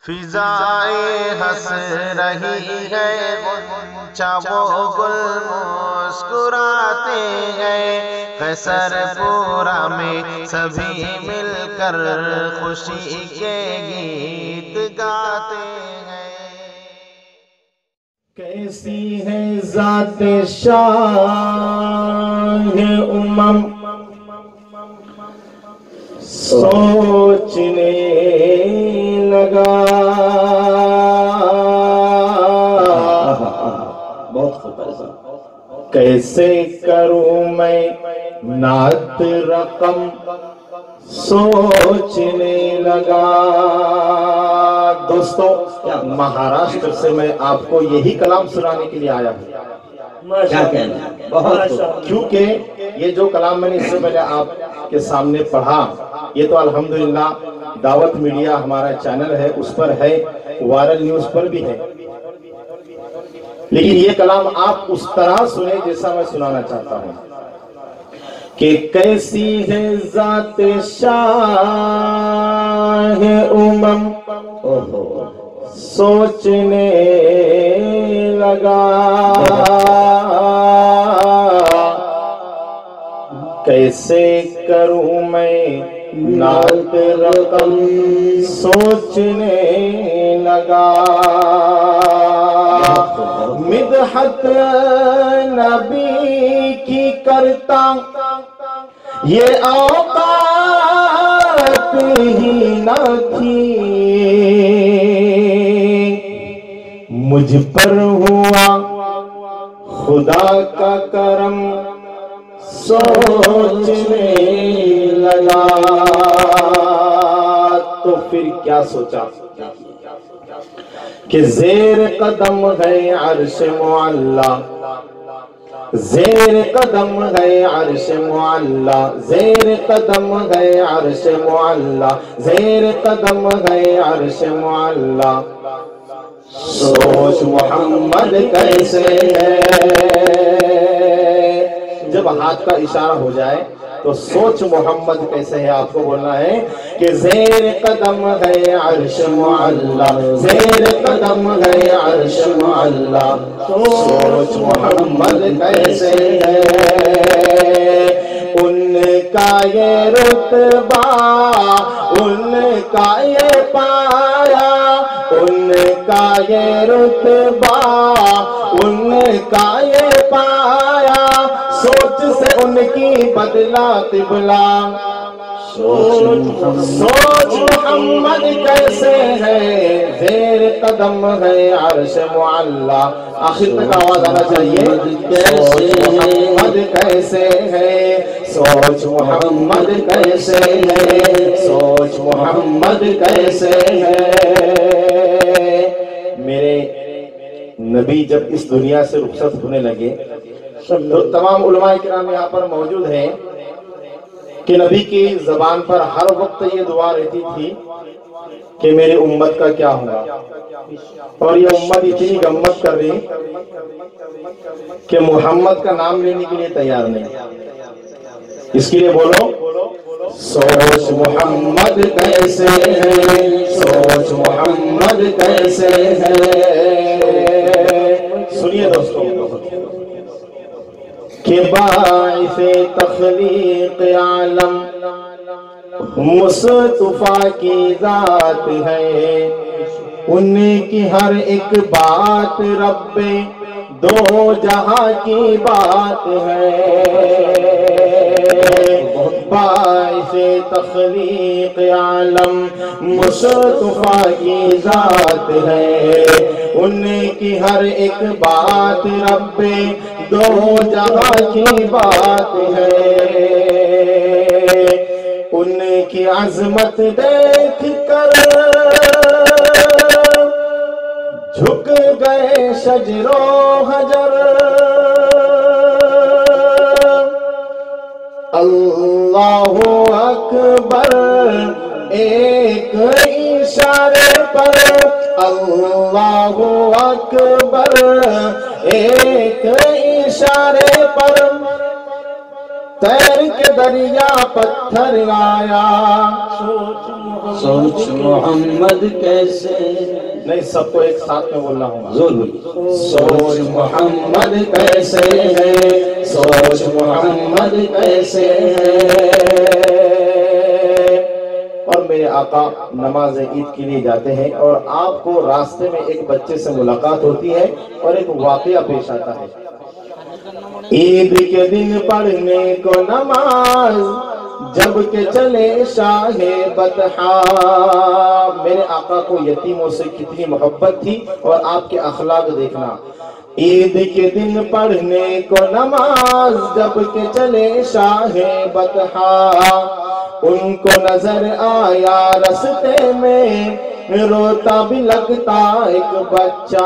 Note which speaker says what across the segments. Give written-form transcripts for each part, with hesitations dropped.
Speaker 1: فضائیں ہنس رہی ہے غنچہ وہ گل مسکراتے ہیں، قیصر پورا میں سبھی مل کر خوشی کے گیت گاتے ہیں۔
Speaker 2: کیسی ہے ذات شاہ امم سوچنے لگا، بہت خوب ہے۔ کیسے کروں میں نعت رقم سوچنے لگا۔ دوستو، مہاراشٹر سے میں آپ کو یہی کلام سنانے کے لیے آیا ہوں۔
Speaker 3: کیا کہنا ہے، بہت خوب۔
Speaker 2: کیونکہ یہ جو کلام میں نے اس سے پہلے آپ کے سامنے پڑھا، یہ تو الحمدللہ دعوت میڈیا ہمارا چینل ہے، اس پر ہے، وائرل نیوز پر بھی ہے، لیکن یہ کلام آپ اس طرح سنیں جیسا میں سنانا چاہتا ہوں کہ کیسی ہے ذات شاہ امم سوچنے لگا، کیسے کروں میں نعت رقم سوچنے لگا، مدحت نبی کی کرتا یہ اوقات ہی نہ تھی، مجھ پر ہوا خدا کا کرم سوچنے لگا۔ تو پھر کیا سوچا کہ زیر قدم ہے عرش معلا، زیر قدم ہے عرش معلا، زیر قدم ہے عرش معلا، زیر قدم ہے عرش معلا، سوچ محمد کیسے ہے۔ جب ہاتھ کا اشارہ ہو جائے تو سوچ محمد کیسے ہے آپ کو بولنا ہے کہ زیر قدم ہے عرش معلا، زیر قدم ہے عرش معلا، سوچ محمد کیسے ہے۔ ان کا یہ رتبہ، ان کا یہ پایا، ان کا یہ رتبہ، ان کا یہ پایا، سوچ سے ان کی بدلا قبلہ، سوچ محمد کیسے ہے، زیر قدم ہے عرش معلا۔ آخر تک آواز آنا چاہیے، سوچ محمد کیسے ہے، سوچ محمد کیسے ہے، سوچ محمد کیسے ہے۔ میرے نبی جب اس دنیا سے رخصت ہونے لگے تو تمام علماء کرام یہاں پر موجود ہیں کہ نبی کی زبان پر ہر وقت یہ دعا رہتی تھی کہ میرے امت کا کیا ہوگا، اور یہ امت اتنی غمت کر رہی کہ محمد کا نام لینے کے لیے تیار نہیں۔ اس کے لیے بولو، سوچ محمد کیسے ہے، سوچ محمد کیسے ہے۔ سنیے دوستوں کہ باعث تخلیق عالم مصطفیٰ کی ذات ہے، ان کی ہر ایک بات رب دو جہاں کی بات ہے۔ باعث تخلیق عالم مصطفیٰ کی ذات ہے، ان کی ہر ایک بات رب دو جہاں کی بات ہے۔ ان کی عظمت دیکھ کر جھک گئے شجر و حجر، اللہ اکبر ایک اشارے پر، اللہ اکبر ایک اشارے پر، तैर के दरिया पत्थर आया।
Speaker 3: सोच मोहम्मद कैसे,
Speaker 2: नहीं, सबको एक साथ में बोलना होगा।
Speaker 3: जोर बोलिए। सोच मोहम्मद कैसे है, सोच मोहम्मद कैसे है।
Speaker 2: और मेरे आका नमाज ईद के लिए जाते हैं और आपको रास्ते में एक बच्चे से मुलाकात होती है और एक वाकया पेश आता है। ईद के दिन पढ़ने को नमाज जब के चले शाहे बतहा। मेरे आका को यतीमों से कितनी मोहब्बत थी और आपके अखलाक देखना। ईद के दिन पढ़ने को नमाज जब के चले शाहे बतहा। उनको नजर आया रस्ते में रोता भी लगता एक बच्चा।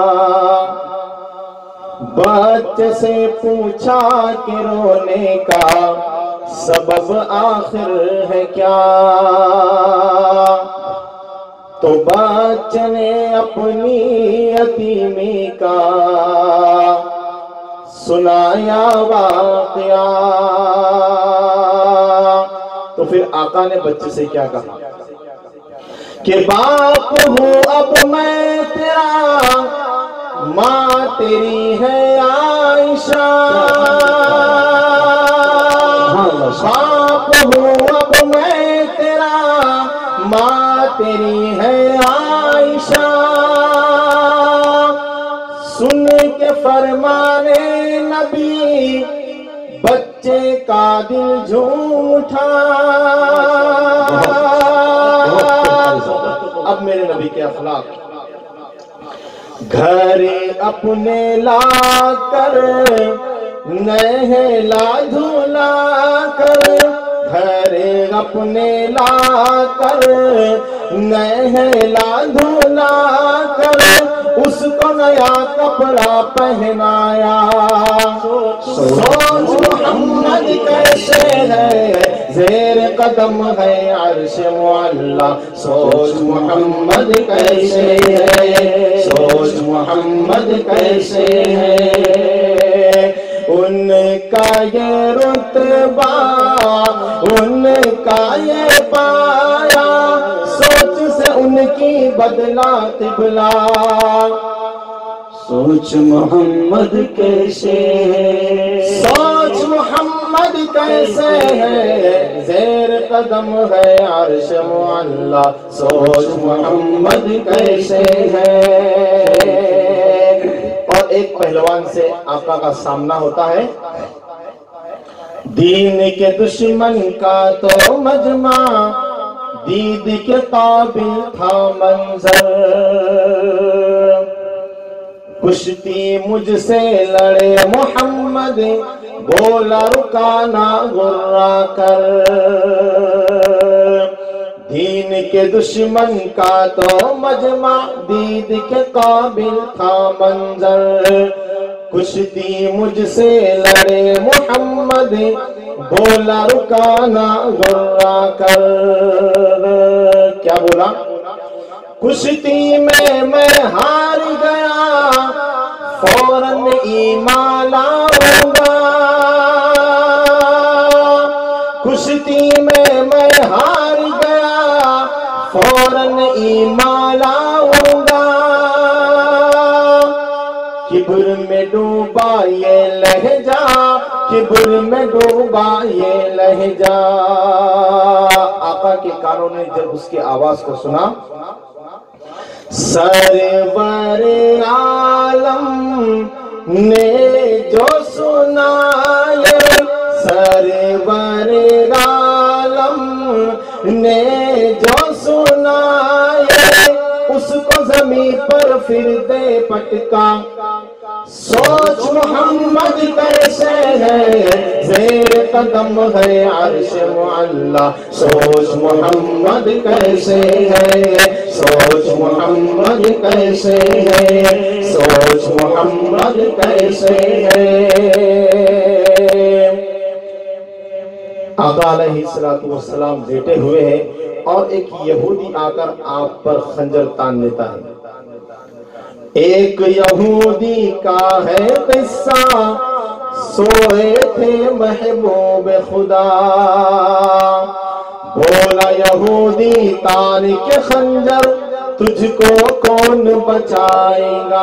Speaker 2: बच्चे से पूछा कि रोने का सबब आखिर है क्या। तो बच्चे ने अपनी यतीमी का सुनाया वाक़या। तो फिर आका ने बच्चे से क्या कहा कि बाप हूँ अब मैं तेरा, माँ तेरी है आयशा। बाप हूँ अब मैं तेरा, माँ तेरी है आयशा। सुन के फरमाने नबी बच्चे का दिल झूम उठा। अब मेरे नबी के अखलाक, घर अपने ला कर नहला धुला कर। घर अपने ला कर नहला धुला कर। उसको नया कपड़ा पहनाया। सोच मोहम्मद कैसे है, ज़ेर कदम है अर्श मुअल्ला। सोच मोहम्मद कैसे है, सोच मोहम्मद कैसे है। उनका ये रुतबा, उनका ये पाया, सोच से उनकी बदला क़िबला।
Speaker 3: सोच मोहम्मद कैसे है,
Speaker 2: सोच मोहम्मद कैसे है, ज़ेर कदम है अर्श मुअल्ला। सोच मोहम्मद कैसे है। और एक पहलवान से आका का सामना होता है। दीन के दुश्मन का तो मजमा, दीद के काबिल था मंजर। कुश्ती मुझसे लड़े मोहम्मद, बोला रुकाना गुर्रा कर। दीन के दुश्मन का तो मजमा, दीद के काबिल था मंजर। कुश्ती मुझसे लड़े मोहम्मद, बोला रुकाना गुर्रा कर। क्या बोला? कुश्ती में मैं हार गया, फौरन ईमान लाऊंगा। कुश्ती में मैं हार गया, फौरन ईमान लाऊंगा। किब्र में डूबा ये लहजा, किब्र में डूबा ये लहजा। आका के कानों ने जब उसकी आवाज को सुना, सरवर आलम ने जो सुनाए, सरवर आलम ने जो सुनाए, उसको ज़मीन पर फिर दे पटका। सोच मोहम्मद कैसे है, ज़ेर कदम है अर्श मुअल्ला। सोच मोहम्मद कैसे है, सोच मोहम्मद कैसे है, सोच मोहम्मद कैसे है। आका अलैहिस्सलातु वस्सलाम लेटे हुए हैं और एक यहूदी आकर आप पर खंजर तान लेता है। एक यहूदी का है किस्सा, सोए थे महबूब खुदा। बोला यहूदी तान के खंजर, तुझको कौन बचाएगा।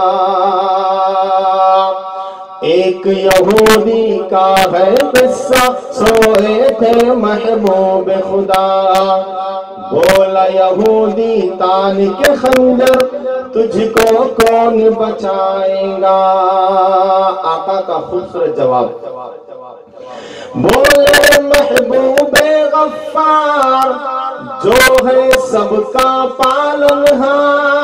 Speaker 2: एक यहूदी का है किस्सा, सोए थे महबूब खुदा। बोला यहूदी तान के खंजर, तुझको कौन बचाएगा। आका का खूबसूरत जवाब। बोले महबूबे गफ्फार, जो है सबका पालनहार।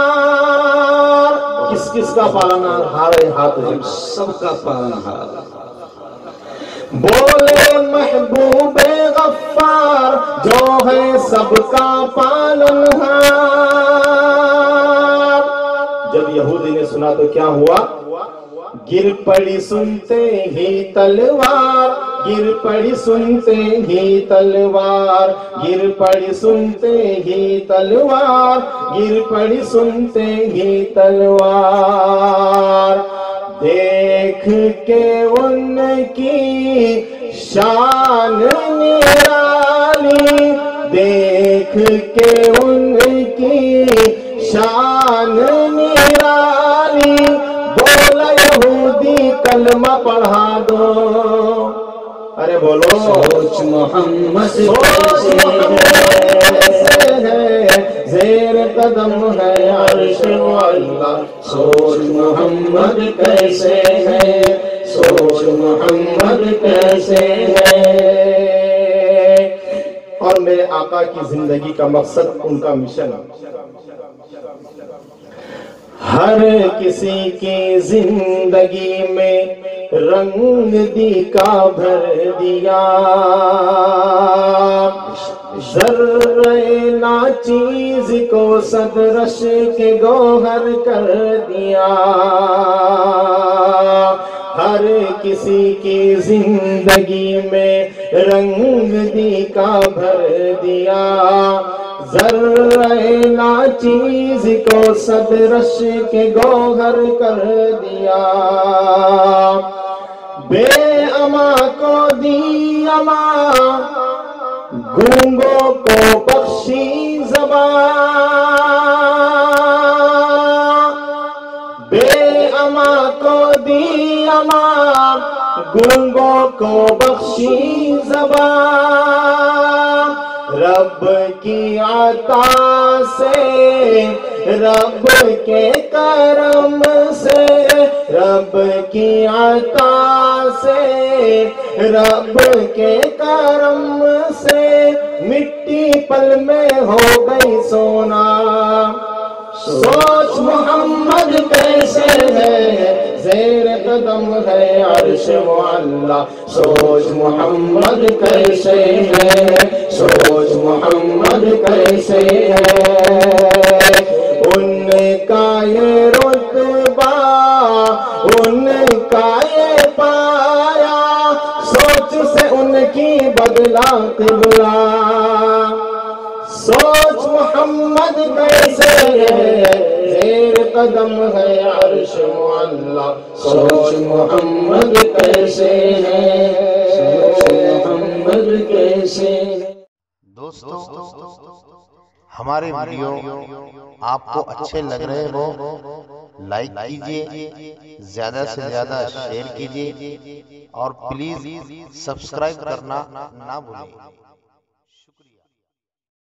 Speaker 2: किस किस का पालनहार है? हाथ
Speaker 3: सबका पालनहार।
Speaker 2: बोले महबूबे गफ्फार, जो है सबका पालनहार। जब यहूदी ने सुना तो क्या हुआ? गिर पड़ी सुनते ही तलवार, गिर पड़ी सुनते ही तलवार, गिर पड़ी सुनते ही तलवार, गिर पड़ी सुनते ही तलवार। देख के उनकी शान निराली, देख के उनकी शान निराली। बोला यहूदी कलमा पढ़ा दो। अरे बोलो।
Speaker 3: सोच मोहम्मद
Speaker 2: कैसे है, ज़ेर कदम है अर्श अल्लाह।
Speaker 3: सोच मोहम्मद कैसे है, सोच मोहम्मद कैसे है।
Speaker 2: और मेरे आका की जिंदगी का मकसद, उनका मिशन, हर किसी की जिंदगी में रंग दिखा भर दिया। जर्रे ना चीज को सदरश के गोहर कर दिया। हर किसी की जिंदगी में रंग दिखा भर दिया। जर्रे ना चीज को सदरश के गोहर कर दिया। बेअमा को दी अमा, गूंगों को बख्शी ज़बान। बेअमा को दी अमा, गूंगों को बख्शी ज़बान। रब की अता से, रब के करम से, रब की अता से, रब के करम से मिट्टी पल में हो गई सोना। सोच मोहम्मद कैसे है, ज़ेर कदम है अर्श मुअल्ला। सोच मोहम्मद कैसे है, सोच मोहम्मद कैसे है। उनका ये रुतबा, उनका ये पाया, सोच से उनकी बदला क़िबला। सोच मोहम्मद कैसे है, ज़ेर कदम है अर्श मुअल्ला।
Speaker 3: सोच मोहम्मद कैसे है, सोच मोहम्मद कैसे है।
Speaker 1: दोस्तों, हमारे वीडियो आपको अच्छे लग रहे हो, लाइक कीजिए, ज्यादा से ज्यादा शेयर कीजिए और प्लीज सब्सक्राइब करना ना भूलिए।